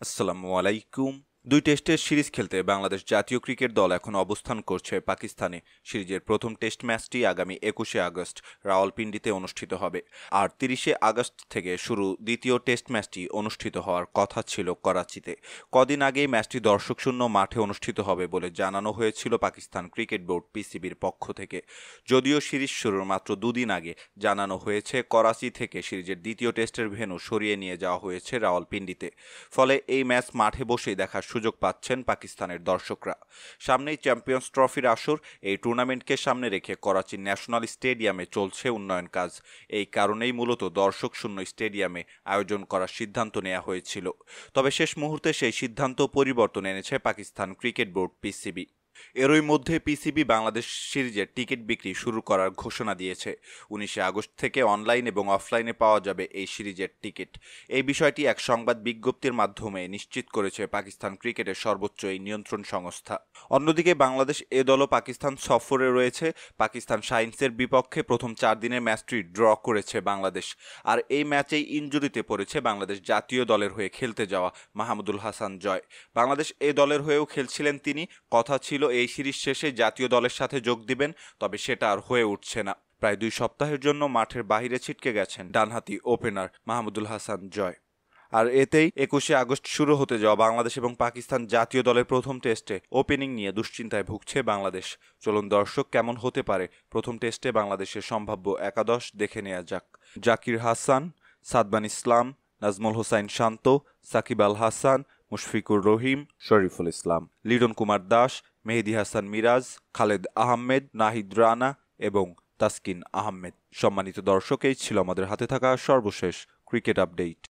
আসসালামু আলাইকুম। দুই টেস্টের সিরিজ খেলতে বাংলাদেশ জাতীয় ক্রিকেট দল এখন অবস্থান করছে পাকিস্তানে। সিরিজের প্রথম টেস্ট ম্যাচটি আগামী ২১শে আগস্ট রাওয়ালপিন্ডিতে অনুষ্ঠিত হবে। আর ৩০শে আগস্ট থেকে শুরু দ্বিতীয় টেস্ট ম্যাচটি অনুষ্ঠিত হওয়ার কথা ছিল করাচিতে। কদিন আগেই ম্যাচটি দর্শকশূন্য মাঠে অনুষ্ঠিত হবে বলে জানানো হয়েছিল পাকিস্তান ক্রিকেট বোর্ড পিসিবির পক্ষ থেকে। যদিও সিরিজ শুরুর মাত্র দুদিন আগে জানানো হয়েছে করাচি থেকে সিরিজের দ্বিতীয় টেস্টের ভেন্যু সরিয়ে নিয়ে যাওয়া হয়েছে রাওয়ালপিন্ডিতে। ফলে এই ম্যাচ মাঠে বসেই দেখার সুযোগ পাচ্ছেন পাকিস্তানের দর্শকরা। সামনেই চ্যাম্পিয়ন্স ট্রফির আসর। এই টুর্নামেন্টকে সামনে রেখে করাচি ন্যাশনাল স্টেডিয়ামে চলছে উন্নয়ন কাজ। এই কারণেই মূলত দর্শক শূন্য স্টেডিয়ামে আয়োজন করার সিদ্ধান্ত নেওয়া হয়েছিল। তবে শেষ মুহূর্তে সেই সিদ্ধান্ত পরিবর্তন এনেছে পাকিস্তান ক্রিকেট বোর্ড পিসিবি। এরই মধ্যে পিসিবি বাংলাদেশ সিরিজের টিকিট বিক্রি শুরু করার ঘোষণা দিয়েছে। ১৯শে আগস্ট থেকে অনলাইন এবং অফলাইনে পাওয়া যাবে এই সিরিজের টিকিট। এই বিষয়টি এক সংবাদ বিজ্ঞপ্তির মাধ্যমে নিশ্চিত করেছে পাকিস্তান ক্রিকেটের সর্বোচ্চ এই নিয়ন্ত্রণ সংস্থা। অন্যদিকে বাংলাদেশ এ দলও পাকিস্তান সফরে রয়েছে। পাকিস্তান শাইন্সের বিপক্ষে প্রথম ৪ দিনের ম্যাচটি ড্র করেছে বাংলাদেশ। আর এই ম্যাচেই ইনজুরিতে পড়েছে বাংলাদেশ জাতীয় দলের হয়ে খেলতে যাওয়া মাহমুদুল হাসান জয়। বাংলাদেশ এ দলের হয়েও খেলছিলেন তিনি। কথা ছিল এই সিরিজ শেষে জাতীয় দলের সাথে যোগ দিবেন, তবে সেটা আর হয়ে উঠছে না। প্রায় ২ সপ্তাহের জন্য মাঠের বাইরে ছিটকে গেছেন ডানহাতি ওপেনার মাহমুদুল হাসান জয়। আর এতেই ২১শে আগস্ট শুরু হতে যাওয়া বাংলাদেশ এবং পাকিস্তান জাতীয় দলের প্রথম টেস্টে ওপেনিং নিয়ে দুশ্চিন্তায় ভুগছে বাংলাদেশ। চলুন দর্শক, কেমন হতে পারে প্রথম টেস্টে বাংলাদেশের সম্ভাব্য একাদশ দেখে নেওয়া যাক। জাকির হাসান, সাদমান ইসলাম, নাজমুল হোসাইন শান্ত, সাকিব আল হাসান, মুশফিকুর রহিম, শরীফুল ইসলাম, লিটন কুমার দাস, মেহেদী হাসান মিরাজ, খালেদ আহমেদ, নাহিদ রানা এবং তাসকিন আহমেদ। সম্মানিত দর্শক, এই ছিল আমাদের হাতে থাকা সর্বশেষ ক্রিকেট আপডেট।